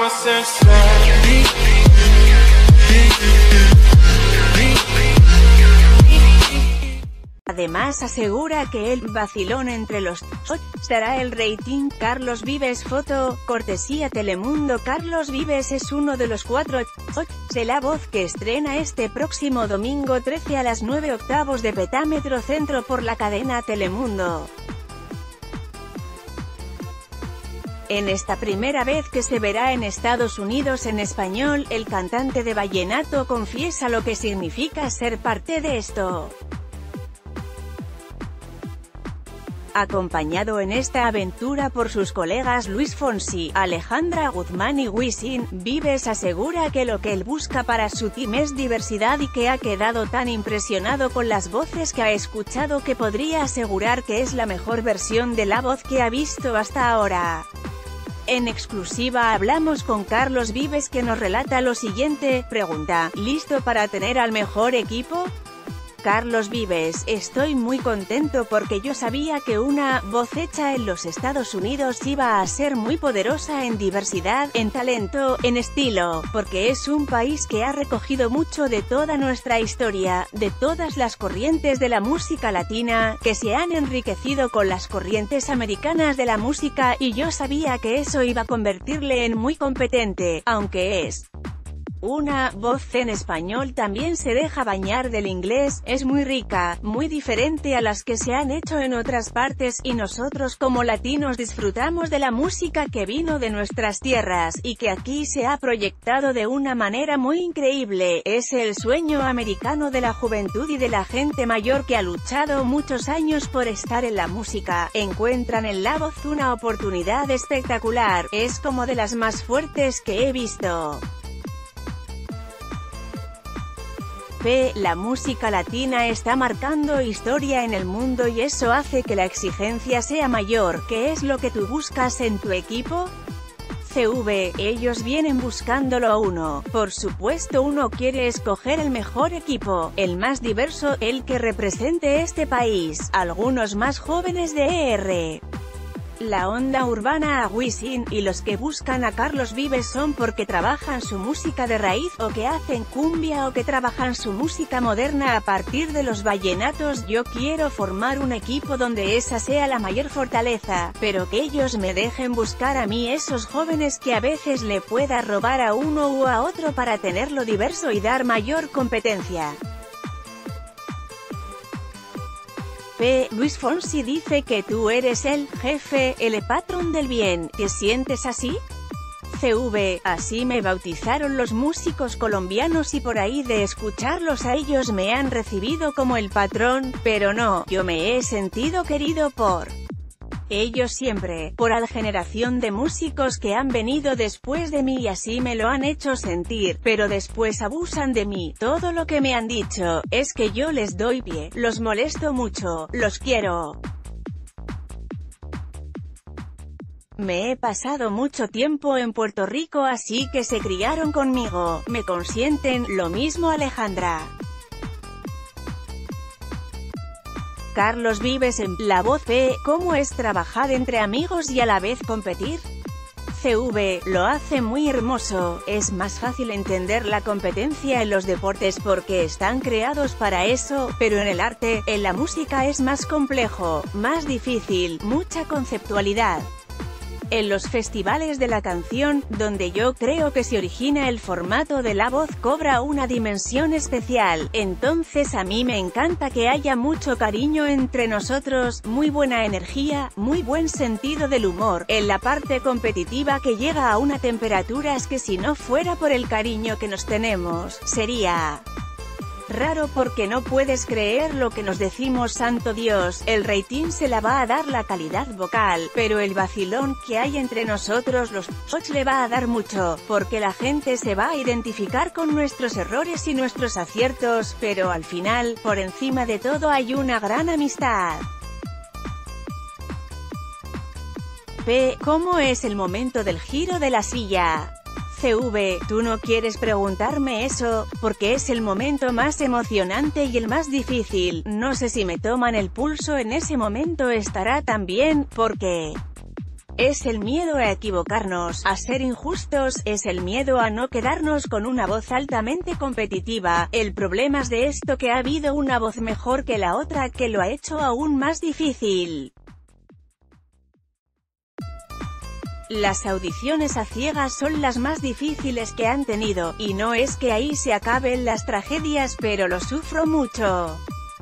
Además asegura que el vacilón entre los será el rating. Carlos Vives foto, cortesía Telemundo. Carlos Vives es uno de los 4 de La Voz que estrena este próximo domingo 13 a las 9:15 de Petámetro Centro por la cadena Telemundo. En esta primera vez que se verá en Estados Unidos en español, el cantante de vallenato confiesa lo que significa ser parte de esto. Acompañado en esta aventura por sus colegas Luis Fonsi, Alejandra Guzmán y Wisin, Vives asegura que lo que él busca para su team es diversidad y que ha quedado tan impresionado con las voces que ha escuchado que podría asegurar que es la mejor versión de La Voz que ha visto hasta ahora. En exclusiva hablamos con Carlos Vives, que nos relata lo siguiente. Pregunta: ¿listo para tener al mejor equipo? Carlos Vives: estoy muy contento porque yo sabía que una voz hecha en los Estados Unidos iba a ser muy poderosa en diversidad, en talento, en estilo, porque es un país que ha recogido mucho de toda nuestra historia, de todas las corrientes de la música latina, que se han enriquecido con las corrientes americanas de la música, y yo sabía que eso iba a convertirle en muy competente, aunque es una voz en español, también se deja bañar del inglés, es muy rica, muy diferente a las que se han hecho en otras partes, y nosotros como latinos disfrutamos de la música que vino de nuestras tierras, y que aquí se ha proyectado de una manera muy increíble. Es el sueño americano de la juventud y de la gente mayor que ha luchado muchos años por estar en la música. Encuentran en La Voz una oportunidad espectacular, es como de las más fuertes que he visto. La música latina está marcando historia en el mundo y eso hace que la exigencia sea mayor. ¿Qué es lo que tú buscas en tu equipo? Ellos vienen buscándolo a uno. Por supuesto, uno quiere escoger el mejor equipo, el más diverso, el que represente este país. Algunos más jóvenes de la onda urbana a Wisin, y los que buscan a Carlos Vives son porque trabajan su música de raíz, o que hacen cumbia, o que trabajan su música moderna a partir de los vallenatos. Yo quiero formar un equipo donde esa sea la mayor fortaleza, pero que ellos me dejen buscar a mí esos jóvenes que a veces le pueda robar a uno u a otro para tenerlo diverso y dar mayor competencia. Luis Fonsi dice que tú eres el jefe, el patrón del bien. ¿Te sientes así? Así me bautizaron los músicos colombianos y por ahí de escucharlos a ellos me han recibido como el patrón, pero no, yo me he sentido querido por ellos siempre, por la generación de músicos que han venido después de mí y así me lo han hecho sentir, pero después abusan de mí. Todo lo que me han dicho es que yo les doy pie, los molesto mucho, los quiero. Me he pasado mucho tiempo en Puerto Rico, así que se criaron conmigo, me consienten. Lo mismo Alejandra. Carlos Vives en La Voz. ¿Cómo es trabajar entre amigos y a la vez competir? Lo hace muy hermoso. Es más fácil entender la competencia en los deportes porque están creados para eso, pero en el arte, en la música es más complejo, más difícil, mucha conceptualidad. En los festivales de la canción, donde yo creo que se origina el formato de La Voz, cobra una dimensión especial. Entonces a mí me encanta que haya mucho cariño entre nosotros, muy buena energía, muy buen sentido del humor, en la parte competitiva que llega a una temperatura es que si no fuera por el cariño que nos tenemos, sería raro porque no puedes creer lo que nos decimos. Santo Dios, el rating se la va a dar la calidad vocal, pero el vacilón que hay entre nosotros los le va a dar mucho, porque la gente se va a identificar con nuestros errores y nuestros aciertos, pero al final, por encima de todo hay una gran amistad. ¿Cómo es el momento del giro de la silla? Tú no quieres preguntarme eso, porque es el momento más emocionante y el más difícil. No sé si me toman el pulso en ese momento estará tan bien, porque Es el miedo a equivocarnos, a ser injustos, es el miedo a no quedarnos con una voz altamente competitiva. El problema es de esto que ha habido una voz mejor que la otra, que lo ha hecho aún más difícil. Las audiciones a ciegas son las más difíciles que han tenido, y no es que ahí se acaben las tragedias, pero lo sufro mucho.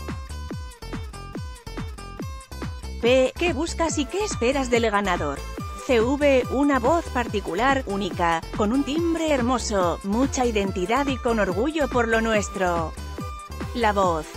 P. ¿Qué buscas y qué esperas del ganador? CV. Una voz particular, única, con un timbre hermoso, mucha identidad y con orgullo por lo nuestro. La voz.